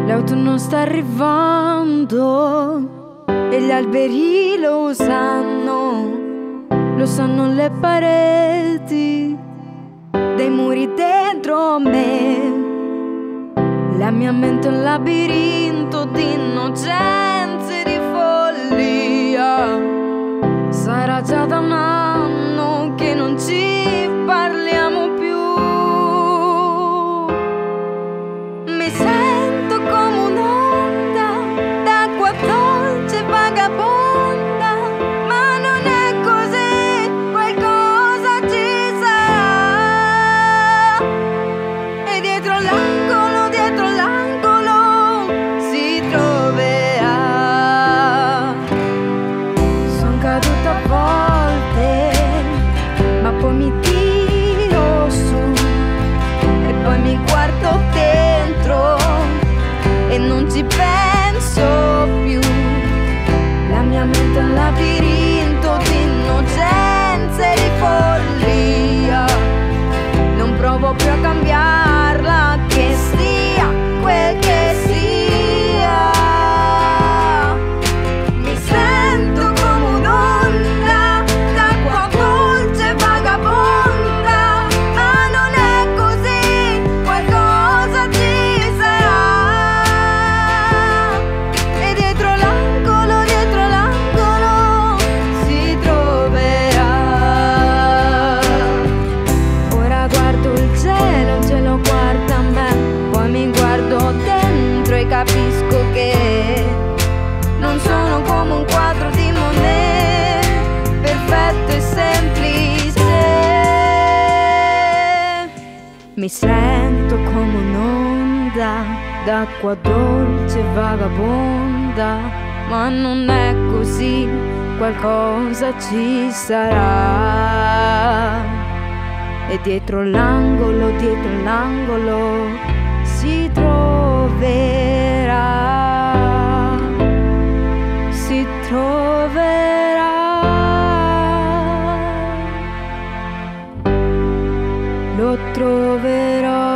L'autunno sta arrivando e gli alberi lo sanno le pareti dei muri dentro me. La mia mente è un labirinto di innocenze e di follia. Sarà già da un anno che non ci parliamo più. Mi sento come un'onda d'acqua dolce e vagabonda, ma non è così, qualcosa ci sarà. E dietro l'angolo si troverà. Son caduta a volte, ma poi mi tiro su e poi mi guardo dentro e non ci penso più. La mia mente è un labirinto di innocenze e di follia. Non provo più a cambiarla, che sia quel che sia. Mi sento come un'onda d'acqua dolce e vagabonda, ma non è così, qualcosa ci sarà. E dietro l'angolo si troverà. Ora guardo il cielo guarda me, poi mi guardo dentro e capisco che non sono come un quadro di Monet, perfetto e semplice. Mi sento come un'onda d'acqua dolce e vagabonda, ma non è così, qualcosa ci sarà. E dietro l'angolo si troverà, si troverà. Lo troverò.